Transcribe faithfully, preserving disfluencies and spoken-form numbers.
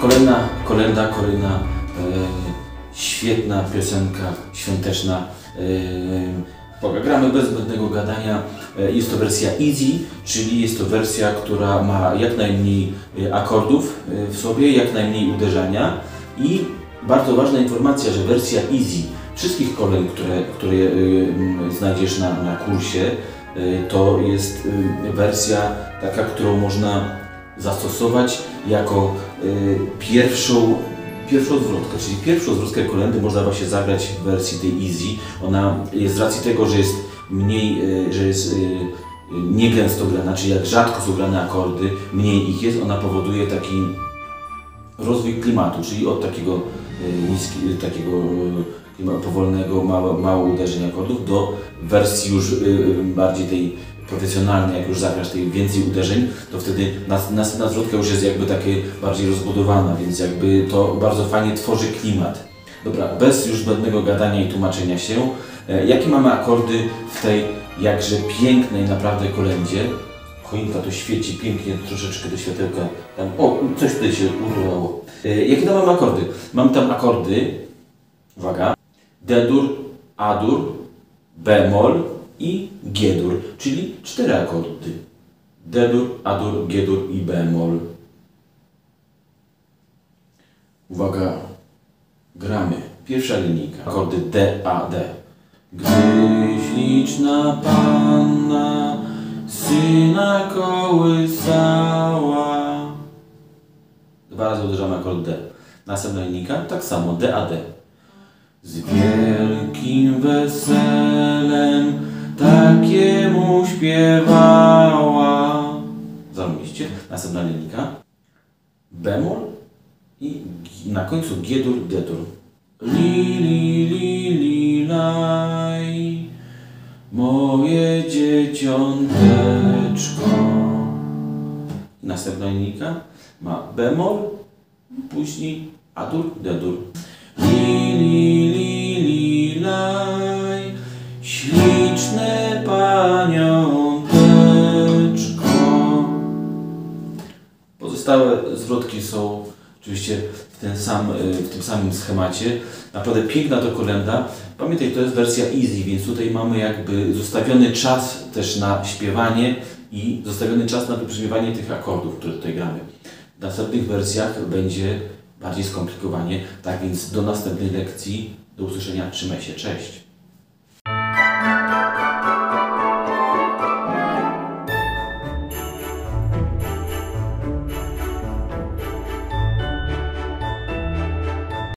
Kolejna kolenda, kolejna e, świetna piosenka świąteczna. E, gramy bez zbędnego gadania. E, jest to wersja easy, czyli jest to wersja, która ma jak najmniej akordów w sobie, jak najmniej uderzania. I bardzo ważna informacja, że wersja easy wszystkich kolęd, które, które y, znajdziesz na, na kursie, y, to jest y, wersja taka, którą można zastosować jako y, pierwszą, pierwszą zwrotkę, czyli pierwszą zwrotkę kolendy można właśnie zagrać w wersji tej easy. Ona jest z racji tego, że jest mniej, y, że jest y, niegęsto grana, czyli jak rzadko są grane akordy, mniej ich jest, ona powoduje taki rozwój klimatu, czyli od takiego y, niski, takiego y, powolnego, mało, mało uderzeń akordów do wersji już y, bardziej tej profesjonalnej. Jak już zagrasz tej więcej uderzeń, to wtedy następna zwrotka już jest jakby takie bardziej rozbudowana, więc jakby to bardzo fajnie tworzy klimat. Dobra, bez już zbędnego gadania i tłumaczenia się, e, jakie mamy akordy w tej jakże pięknej naprawdę kolędzie. Choinka to świeci pięknie, troszeczkę do światełka. Tam, o, coś tutaj się urwało. E, jakie tam mamy akordy? Mam tam akordy, uwaga, D-dur, A-dur, B-mol i G-dur, czyli cztery akordy. D-dur, A-dur, G-dur i B-mol. Uwaga, gramy. Pierwsza linijka, akordy D, A, D. Gdy śliczna panna syna kołysała. Dwa razy uderzamy akord D. Następna linijka, tak samo, D, A, D. Z wielkim weselem takiemu śpiewała. Zarobiście. Następna linijka. Bemol i na końcu G-dur, D-dur. Li, li, li, li, laj, moje dzieciąteczko. Następna linijka ma bemol, później A-dur, D-dur. Li, li, li, li, laj, śliczne paniąteczko. Pozostałe zwrotki są oczywiście w, ten sam, w tym samym schemacie. Naprawdę piękna to kolenda. Pamiętaj, to jest wersja easy, więc tutaj mamy jakby zostawiony czas też na śpiewanie i zostawiony czas na wybrzmiewanie tych akordów, które tutaj gramy. W następnych wersjach będzie bardziej skomplikowanie. Tak więc do następnej lekcji. Do usłyszenia. Trzymaj się. Cześć.